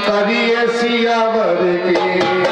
करिए सियावर के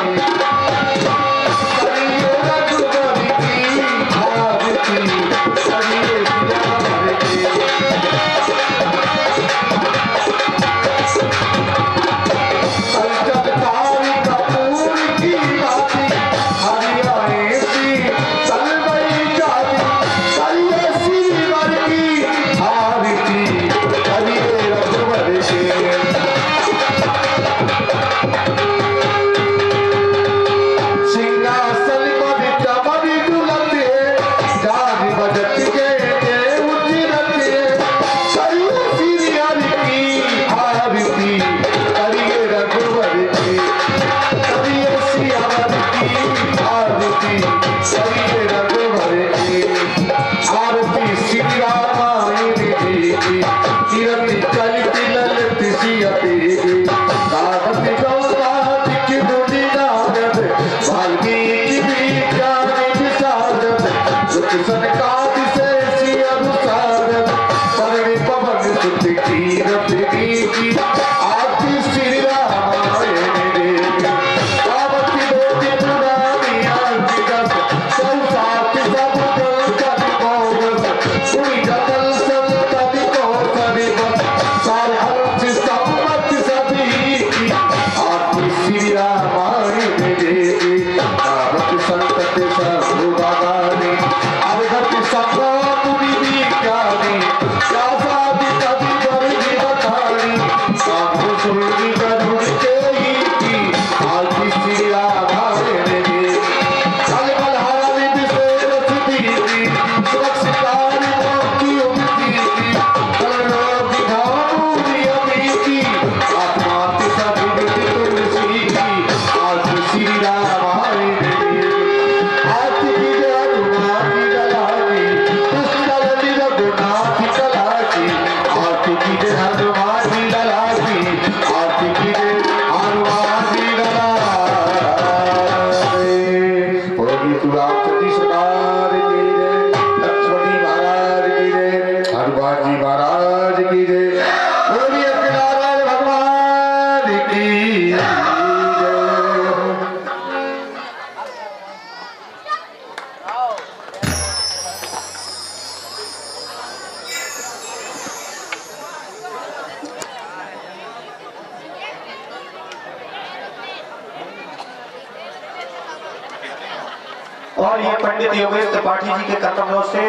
और ये पंडित योगेश त्रिपाठी जी के कर्तव्यों से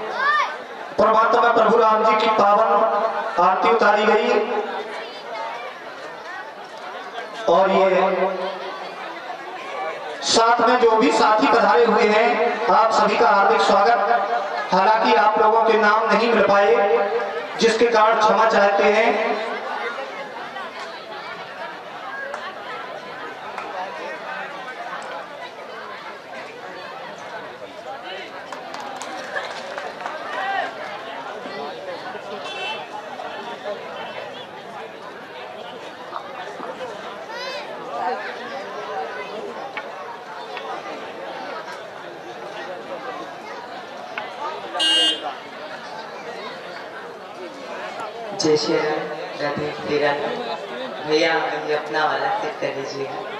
परमात्मा में प्रभु राम जी की पावन आरती उतारी गई। और ये साथ में जो भी साथी पधारे हुए हैं आप सभी का हार्दिक स्वागत। हालांकि आप लोगों के नाम नहीं मिल पाए जिसके कारण क्षमा चाहते हैं। जय श्री राम, राधे राधे। भैया अभी अपना वाला सेट कर लीजिएगा।